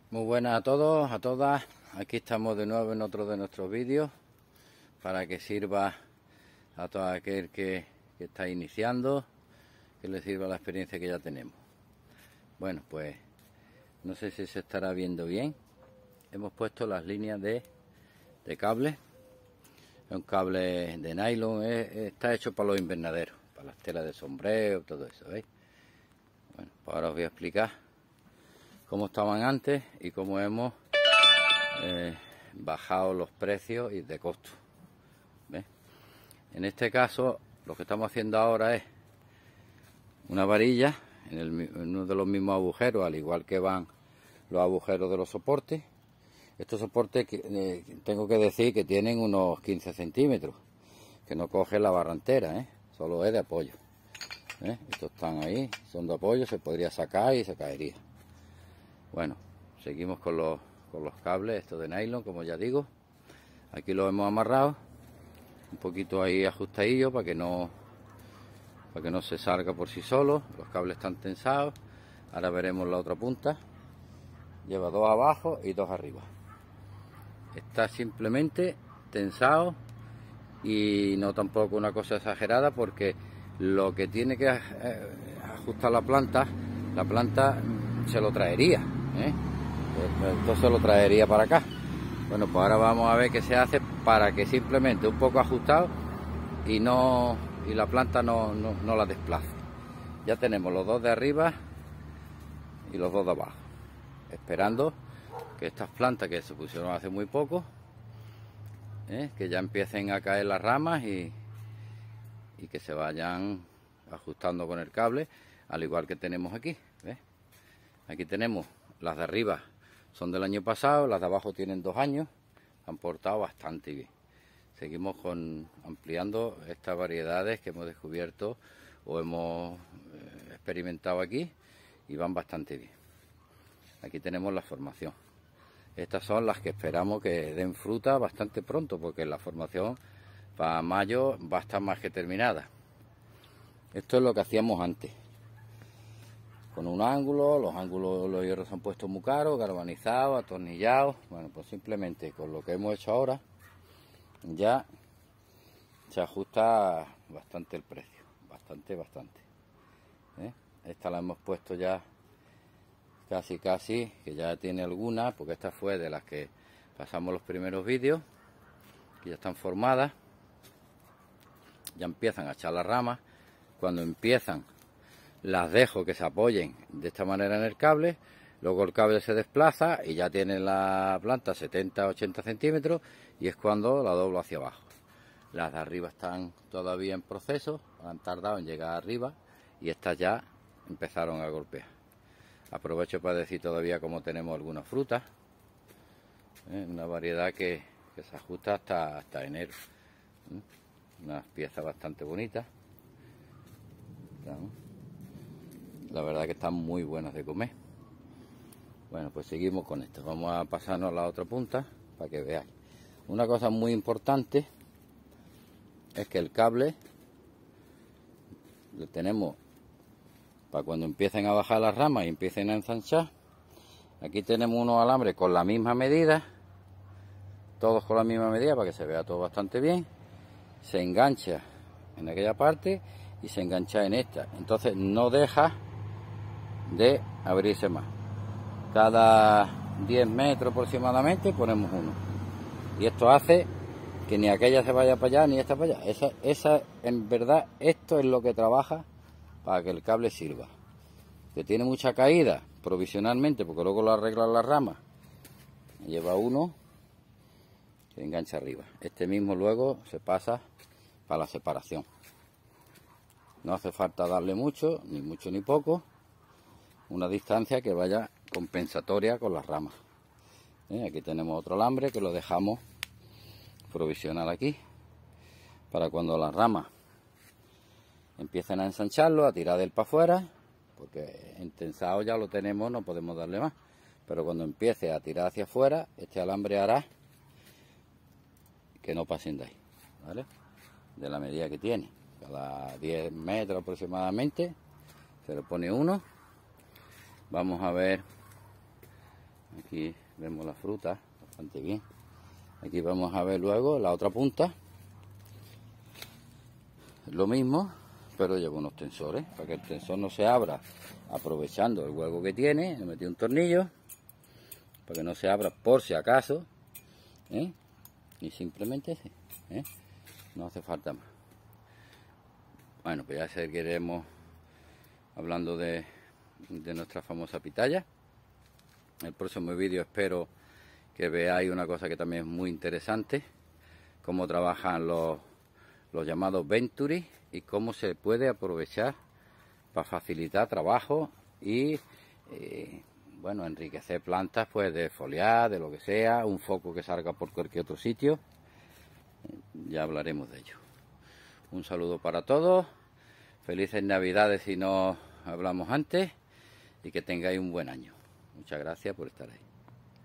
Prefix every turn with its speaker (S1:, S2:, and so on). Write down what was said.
S1: Muy buenas a todos, a todas. Aquí estamos de nuevo en otro de nuestros vídeos para que sirva a todo aquel que está iniciando, que le sirva la experiencia que ya tenemos. Bueno, pues no sé si se estará viendo bien. Hemos puesto las líneas de cable. Es un cable de nylon, está hecho para los invernaderos, para las telas de sombrero, todo eso, ¿veis? Bueno, pues ahora os voy a explicar cómo estaban antes y cómo hemos bajado los precios y de costo. ¿Ves? En este caso lo que estamos haciendo ahora es una varilla en uno de los mismos agujeros, al igual que van los agujeros de los soportes. Estos soportes tengo que decir que tienen unos 15 centímetros, que no coge la barrantera, solo es de apoyo. Estos están ahí, son de apoyo, se podría sacar y se caería. Bueno, seguimos con los cables, estos de nylon, como ya digo. Aquí los hemos amarrado, un poquito ahí ajustadillo para que no se salga por sí solo. Los cables están tensados. Ahora veremos la otra punta. Lleva dos abajo y dos arriba. Está simplemente tensado y no tampoco una cosa exagerada, porque lo que tiene que ajustar la planta se lo traería, entonces lo traería para acá. Bueno, pues ahora vamos a ver qué se hace para que simplemente un poco ajustado y la planta no la desplace. Ya tenemos los dos de arriba y los dos de abajo, esperando que estas plantas que se pusieron hace muy poco, que ya empiecen a caer las ramas y que se vayan ajustando con el cable, al igual que tenemos aquí. ¿Ves? Aquí tenemos las de arriba, son del año pasado, las de abajo tienen 2 años, han portado bastante bien. Seguimos ampliando estas variedades que hemos descubierto o hemos experimentado aquí y van bastante bien. Aquí tenemos la formación. Estas son las que esperamos que den fruta bastante pronto, porque la formación para mayo va a estar más que terminada. Esto es lo que hacíamos antes. Con un ángulo, los hierros se han puesto muy caros, galvanizados, atornillados. Bueno, pues simplemente con lo que hemos hecho ahora ya se ajusta bastante el precio, bastante. Esta la hemos puesto ya casi, que ya tiene alguna, porque esta fue de las que pasamos los primeros vídeos, que ya están formadas, ya empiezan a echar las ramas. Cuando empiezan, las dejo que se apoyen de esta manera en el cable, luego el cable se desplaza y ya tiene la planta 70-80 centímetros y es cuando la doblo hacia abajo. Las de arriba están todavía en proceso, han tardado en llegar arriba y estas ya empezaron a golpear. Aprovecho para decir todavía cómo tenemos algunas frutas, una variedad que se ajusta hasta enero. Unas piezas bastante bonitas. La verdad que están muy buenas de comer. Bueno, pues seguimos con esto. Vamos a pasarnos a la otra punta para que veáis. Una cosa muy importante es que el cable lo tenemos para cuando empiecen a bajar las ramas y empiecen a ensanchar. Aquí tenemos unos alambres con la misma medida, todos con la misma medida, para que se vea todo bastante bien. Se engancha en aquella parte y se engancha en esta, entonces no deja de abrirse más. Cada 10 metros aproximadamente ponemos uno, y esto hace que ni aquella se vaya para allá ni esta para allá. Esa en verdad, esto es lo que trabaja para que el cable sirva. Que tiene mucha caída provisionalmente, porque luego lo arreglan las ramas, lleva uno, se engancha arriba. Este mismo luego se pasa para la separación. No hace falta darle mucho ni poco, una distancia que vaya compensatoria con las ramas. Aquí tenemos otro alambre que lo dejamos provisional aquí, para cuando las ramas empiecen a ensancharlo, a tirar del para afuera, porque en tensado ya lo tenemos, no podemos darle más, pero cuando empiece a tirar hacia afuera, este alambre hará que no pasen de ahí, ¿vale? De la medida que tiene. Cada 10 metros aproximadamente se le pone uno. Vamos a ver Aquí vemos la fruta bastante bien. Aquí vamos a ver luego la otra punta. Lo mismo, pero lleva unos tensores para que el tensor no se abra, aprovechando el hueco que tiene. Le metí un tornillo para que no se abra por si acaso, y simplemente así, no hace falta más. Bueno, pues ya seguiremos hablando de nuestra famosa pitaya. En el próximo vídeo espero que veáis una cosa que también es muy interesante, cómo trabajan los llamados Venturi y cómo se puede aprovechar para facilitar trabajo y bueno, enriquecer plantas pues de foliar, de lo que sea, un foco que salga por cualquier otro sitio. Ya hablaremos de ello. Un saludo para todos, felices Navidades si no hablamos antes y que tengáis un buen año. Muchas gracias por estar ahí.